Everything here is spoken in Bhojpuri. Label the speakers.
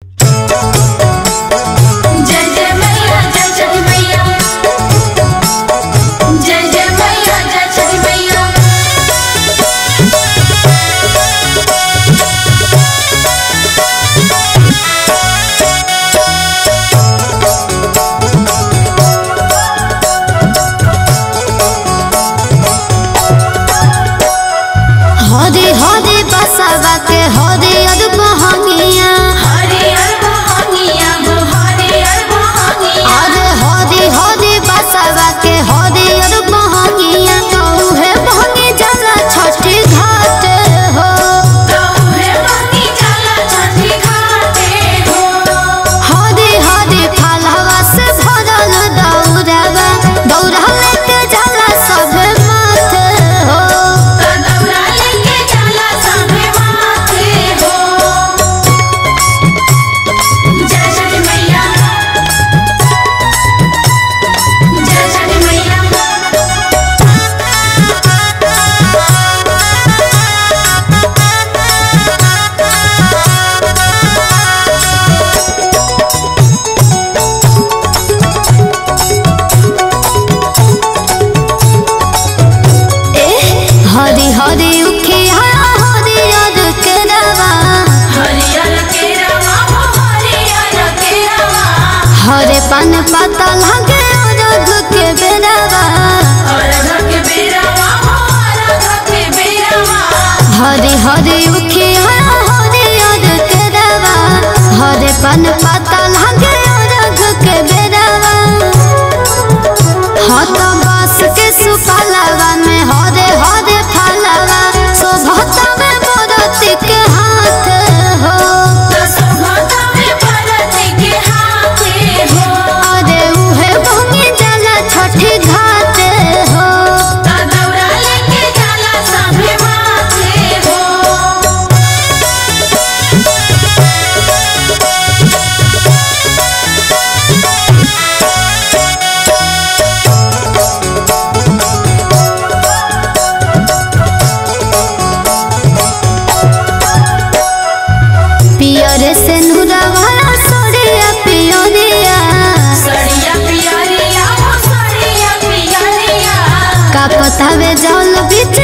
Speaker 1: हरे पान पाता लागे अरघ के बेरावा, हरे हरे उखिया हरियर के रवा, हरे पान पाता लागे अरघ के बेरावा। हाथ बास के सुपालावा में हरे हरे फलवा, शोभता में मोरती के हाथ हो, अरे उहे भंगी जाला छठी घाट हो। पियरे से नुरावा सड़िया पियरिया, का पतावे जल बीच